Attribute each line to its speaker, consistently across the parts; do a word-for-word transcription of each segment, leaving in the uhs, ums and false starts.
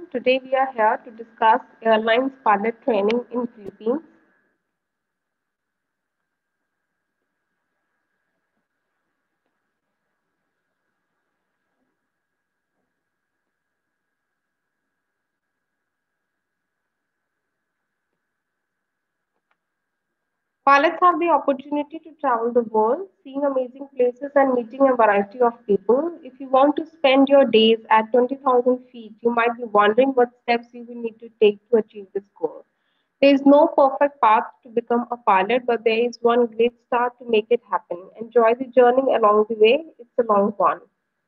Speaker 1: Today we are here to discuss airlines pilot training in Philippines. Pilots have the opportunity to travel the world, seeing amazing places and meeting a variety of people. If you want to spend your days at twenty thousand feet, you might be wondering what steps you will need to take to achieve this goal. There is no perfect path to become a pilot, but there is one great start to make it happen. Enjoy the journey along the way. It's a long one.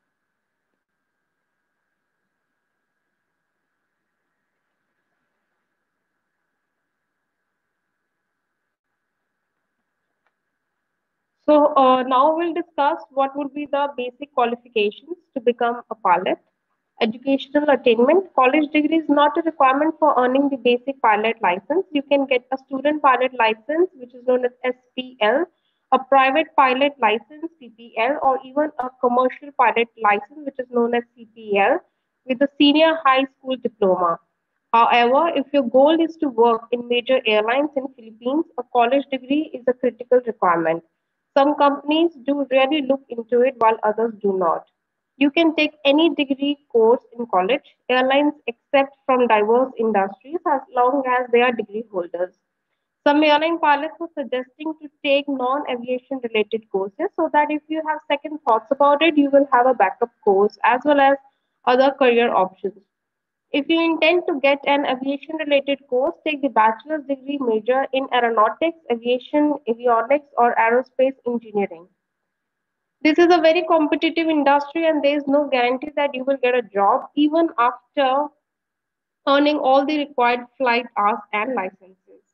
Speaker 1: So uh, now we'll discuss what would be the basic qualifications to become a pilot. Educational attainment. College degree is not a requirement for earning the basic pilot license. You can get a student pilot license, which is known as S P L, a private pilot license, P P L, or even a commercial pilot license, which is known as C P L, with a senior high school diploma. However, if your goal is to work in major airlines in Philippines, a college degree is a critical requirement. Some companies do really look into it while others do not. You can take any degree course in college. Airlines accept from diverse industries as long as they are degree holders. Some airline pilots are suggesting to take non-aviation related courses so that if you have second thoughts about it, you will have a backup course as well as other career options. If you intend to get an aviation related course, take the bachelor's degree major in aeronautics, aviation, avionics, or aerospace engineering. This is a very competitive industry, and there is no guarantee that you will get a job even after earning all the required flight hours and licenses.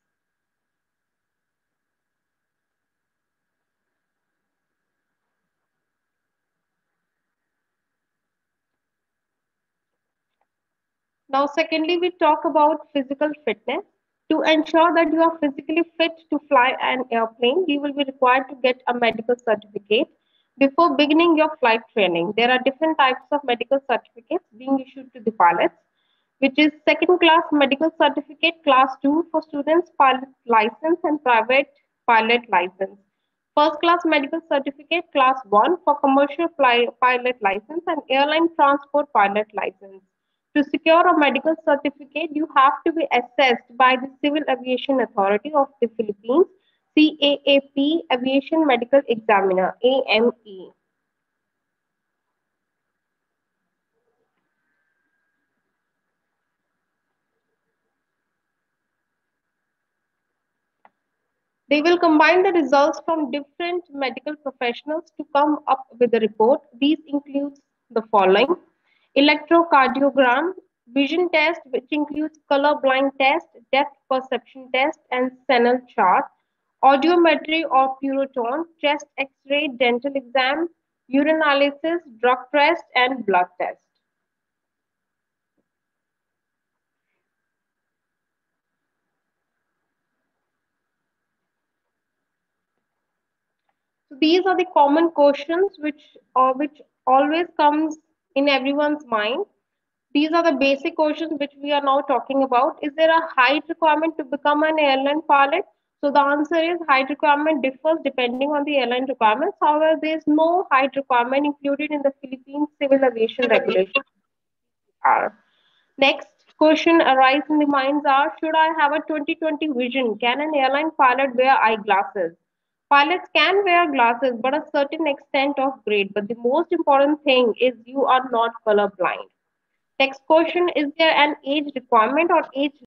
Speaker 1: Now, secondly, we talk about physical fitness. To ensure that you are physically fit to fly an airplane, you will be required to get a medical certificate before beginning your flight training. There are different types of medical certificates being issued to the pilots, which is second class medical certificate, class two for students, pilot license, and private pilot license. First class medical certificate, class one for commercial fly, pilot license, and airline transport pilot license. To secure a medical certificate, you have to be assessed by the Civil Aviation Authority of the Philippines, C A A P Aviation Medical Examiner, A M E. They will combine the results from different medical professionals to come up with a report. These includes the following: electrocardiogram, vision test, which includes color blind test, depth perception test, and Sentinel chart, audiometry or Purotone, chest X-ray, dental exam, urinalysis, drug test, and blood test. So these are the common questions which uh, which always comes in everyone's mind. These are the basic questions which we are now talking about. Is there a height requirement to become an airline pilot? So the answer is height requirement differs depending on the airline requirements. However, there is no height requirement included in the Philippines Civil Aviation Regulations. Are. Next question arise in the minds are, should I have a twenty twenty vision? Can an airline pilot wear eyeglasses? Pilots can wear glasses, but a certain extent of grade. But the most important thing is you are not colorblind. Next question, is there an age requirement or age